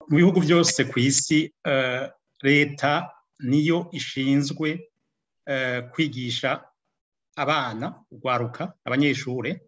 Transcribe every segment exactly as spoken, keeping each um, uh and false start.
mu bihugu byose ku isi leta niyo ishinzwe kwigisha abana urwaruka abanyeshure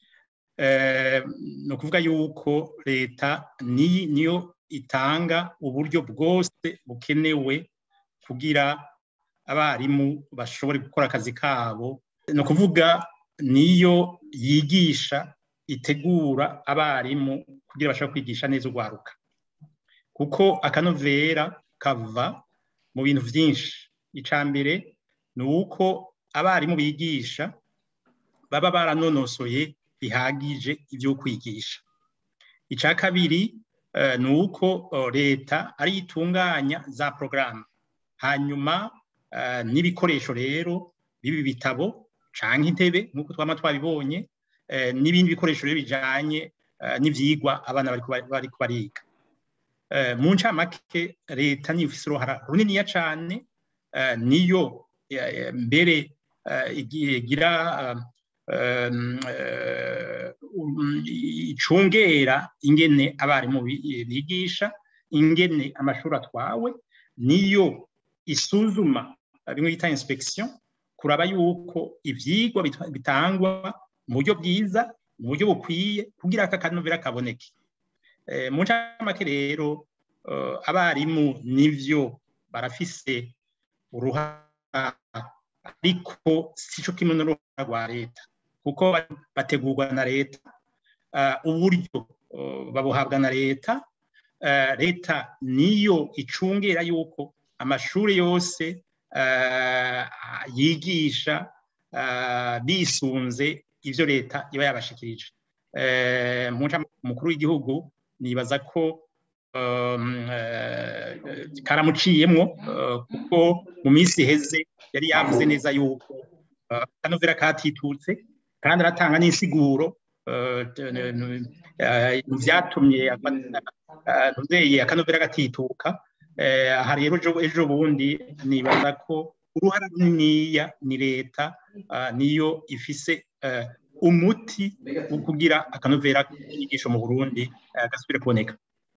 ni ukuvuga yuko leta niyo itanga uburyo bwose bukenewe kugira abarimu bashobore gukora akazi kabo ni ukuvuga niyo yigisha itegura abarimu kugira bashobore kwigisha neza urwaruka kuko akanovera kava mu bintu byinshi icambere ni uko abarimu bigisha baba baranonosoye bihagije ibyo kwigisha icya kabiri ni uko leta ari itunganya za porogaramu hanyuma n'ibikoresho rero bibi bitabo canke intebe nk'uko twama twabibonye n'ibindi bikoresho rero bijanye n'ivyigwa abana bari bariga mu ncamake leta niyo ifise uruhara runiniya cane niyo mbere igira icungera ingene abarimu bigisha ingene amashuri atwawe niyo isuzuma bimwe bita inspection kuraba yuko ivyigwa bitangwa mu buryo bwiza mu buryo bukwiye kugira aka kanovera kaboneke mu ncamake rero abarimu nivyo barafise uruhara ariko sico kimwe n'uruhara rwa leta kuko bategurwa na leta uburyo babuhabwa na leta leta niyo icungera yuko amashuri yose yigisha bisunze ivyo leta iba yabashikirije umukuru w'igihugu nibaza ko karamuciyemwo kuko mu minsi iheze yari yavuze neza yuko akanovera katitutse kandi aratanga n'insiguro vyatumye akanovera gatituka aha rero ejo bundi nibaza ko uruhara runiniya ni leta niyo ifise umuti wo kugira akanovera inyigisho mu Burundi gasubire kuboneka.